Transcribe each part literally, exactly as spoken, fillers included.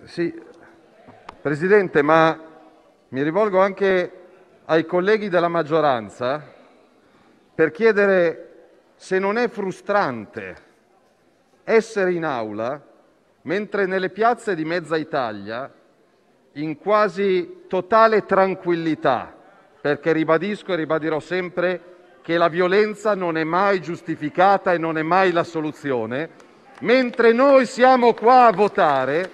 Sì, Presidente, ma mi rivolgo anche ai colleghi della maggioranza per chiedere se non è frustrante essere in Aula mentre nelle piazze di mezza Italia, in quasi totale tranquillità, perché ribadisco e ribadirò sempre che la violenza non è mai giustificata e non è mai la soluzione, mentre noi siamo qua a votare,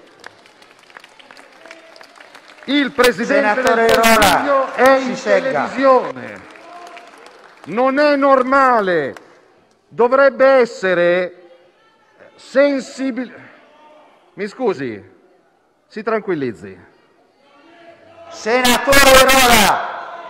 il Presidente Senatore del Consiglio Rola, è si in segga. televisione. Non è normale. Dovrebbe essere sensibile. Mi scusi, si tranquillizzi. Senatore Rola!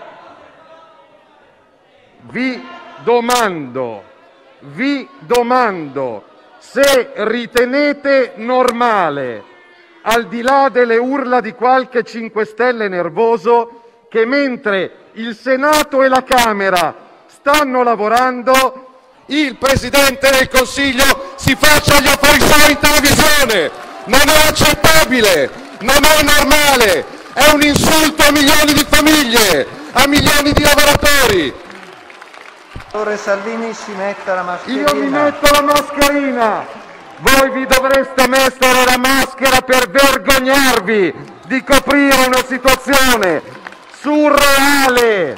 Vi domando, vi domando se ritenete normale, al di là delle urla di qualche cinque Stelle nervoso, che mentre il Senato e la Camera stanno lavorando, il Presidente del Consiglio si faccia gli affari suoi in televisione. Non è accettabile, non è normale, è un insulto a milioni di famiglie, a milioni di lavoratori. Senatore Salvini si metta la mascherina. Io mi metto la mascherina, voi vi dovreste mettere la maschera per vergognarvi di coprire una situazione surreale.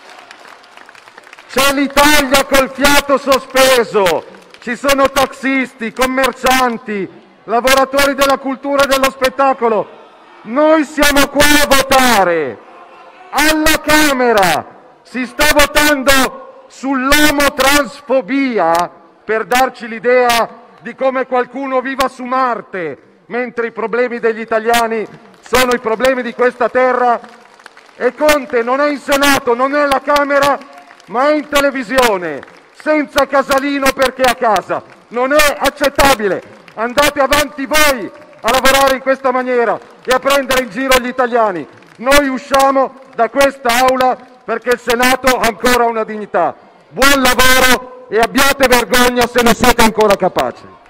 C'è l'Italia col fiato sospeso, ci sono taxisti, commercianti, lavoratori della cultura e dello spettacolo. Noi siamo qua a votare. Alla Camera si sta votando sull'omotransfobia per darci l'idea di come qualcuno viva su Marte, mentre i problemi degli italiani sono i problemi di questa terra. E Conte non è in Senato, non è alla Camera, ma è in televisione, senza Casalino perché è a casa. Non è accettabile. Andate avanti voi a lavorare in questa maniera e a prendere in giro gli italiani. Noi usciamo da questa Aula perché il Senato ha ancora una dignità. Buon lavoro e abbiate vergogna se ne siete ancora capaci.